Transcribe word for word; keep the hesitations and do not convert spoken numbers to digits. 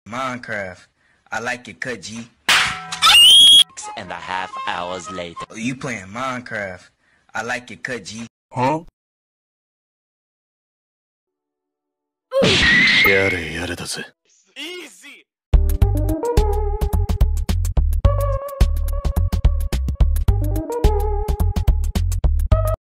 Minecraft. I like it cut, G. Six and a half hours later. Oh, you playing Minecraft. I like it cut, G. Huh? やれやれだぜ。